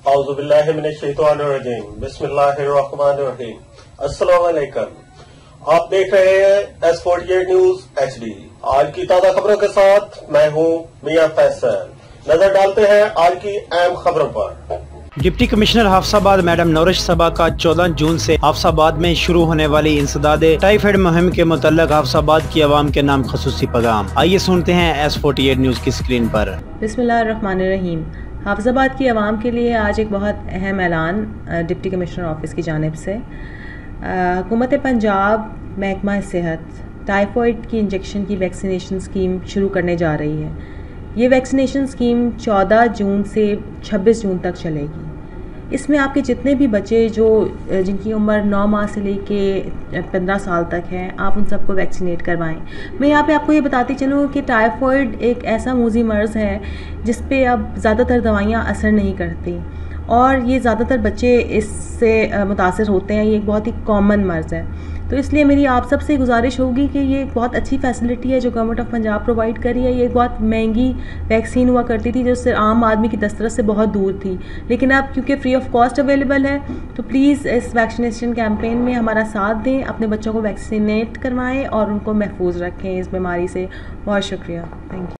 औज़ुबिल्लाहिमिनश्शैतानिर्रजीम बिस्मिल्लाहिर्रहमानिर्रहीम। अस्सलाम वालेकुम। आप देख रहे हैं S48 न्यूज HD। आज की ताजा खबरों के साथ मैं हूं मियां फैसल। नजर डालते हैं आज की अहम खबरों पर। Deputy commissioner Hafizabad madam Naurish Saba का 14 जून से हाफसाबाद में शुरू होने वाली इंसदाद टाइफाइड मुहिम के मुतल्लिक हाफसाबाद की आवाम के नाम खसूसी पैगाम। आइए सुनते हैं S48 न्यूज की स्क्रीन पर। बिस्मिल्लाहिर्रहमानिर्रहीम। हाफसाबाद की आवाम के लिए आज एक बहुत अहम ऐलान डिप्टी कमिश्नर ऑफिस की जानिब से हुकूमत पंजाब महकमा सेहत टाइफाइड की इंजेक्शन की वैक्सीनेशन स्कीम शुरू करने जा रही है। ये वैक्सीनेशन स्कीम 14 जून से 26 जून तक चलेगी। इसमें आपके जितने भी बच्चे जिनकी उम्र 9 माह से लेके 15 साल तक है, आप उन सबको वैक्सीनेट करवाएं। मैं यहाँ पे आपको ये बताती चलूँ कि टाइफाइड एक ऐसा मूजी मर्ज़ है जिस पे अब ज़्यादातर दवाइयाँ असर नहीं करती और ये ज़्यादातर बच्चे इससे मुतासर होते हैं। ये एक बहुत ही कॉमन मर्ज़ है, तो इसलिए मेरी आप सबसे गुजारिश होगी कि ये एक बहुत अच्छी फैसिलिटी है जो गवर्नमेंट ऑफ पंजाब प्रोवाइड कर रही है। ये एक बहुत महंगी वैक्सीन हुआ करती थी जो उससे आम आदमी की दस्तरस से बहुत दूर थी, लेकिन अब क्योंकि फ्री ऑफ कॉस्ट अवेलेबल है तो प्लीज़ इस वैक्सीनेशन कैंपेन में हमारा साथ दें, अपने बच्चों को वैक्सीनेट करवाएं और उनको महफूज रखें इस बीमारी से। बहुत शुक्रिया, थैंक यू।